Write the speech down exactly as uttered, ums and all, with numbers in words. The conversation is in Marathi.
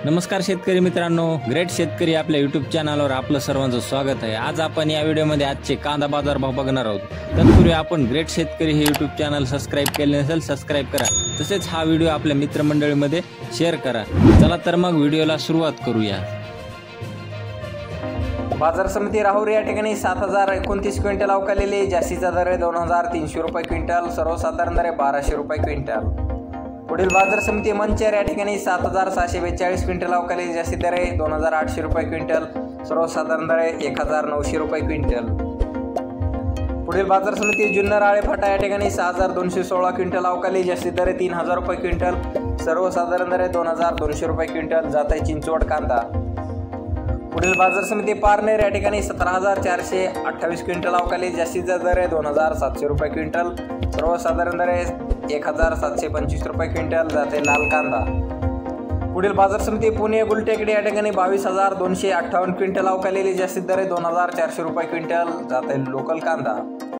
नमस्कार शेतकरी मित्रांनो, ग्रेट शेतकरी आपल्या यूट्यूब चॅनलवर आपलं सर्वांचं स्वागत आहे। आज आपण या व्हिडिओमध्ये आजचे कांदा बाजार भाव बघणार आहोत। तत्पूर्वी आपण ग्रेट शेतकरी हे यूट्यूब चॅनल सबस्क्राइब केले नसेल सबस्क्राइब करा, तसेच हा व्हिडिओ आपल्या मित्रमंडळीमध्ये शेअर करा। चला तर मग व्हिडिओला सुरुवात करूया। बाजार समिती राहुरी या ठिकाणी सात हजार एकोणतीस क्विंटल अवकालेले, जास्तीचा दर आहे दोन हजार तीनशे रुपये क्विंटल, सर्वसाधारण दर आहे बाराशे रुपये क्विंटल। पुढील बाजार समिती मंचर या ठिकाणी सात हजार सहाशे बेचाळीस क्विंटल अवकालेले, जास्ती दर आहे दोन हजार आठशे रुपये क्विंटल, सर्वसाधारण दर आहे एक हजार नऊशे रुपये क्विंटल। पुढील बाजार समिती जुन्नर आळेफाटा या ठिकाणी सहा हजार दोनशे सोळा क्विंटल अवकालेले, जास्ती दर आहे तीन हजार रुपये क्विंटल, सर्वसाधारण दर आहे दोन हजार दोनशे रुपये क्विंटल, जात आहे चिंचवड कांदा। पुढील बाजार समिती पारनेर या ठिकाणी सतरा हजार चारशे अठ्ठावीस क्विंटल अवकालेले, जास्तीचा दर आहे दोन हजार सातशे रुपये क्विंटल, सर्वसाधारण दर आहे एक हजार सातशे पंचवीस रुपये क्विंटल, जाते लाल कांदा। पुढील बाजार समिती पुणे गुलटेकडी या ठिकाणी बावीस हजार दोनशे अठ्ठावन्न क्विंटल अवकालेले, जास्तीत दर आहे दोन हजार चारशे रुपये क्विंटल, जाते लोकल कांदा।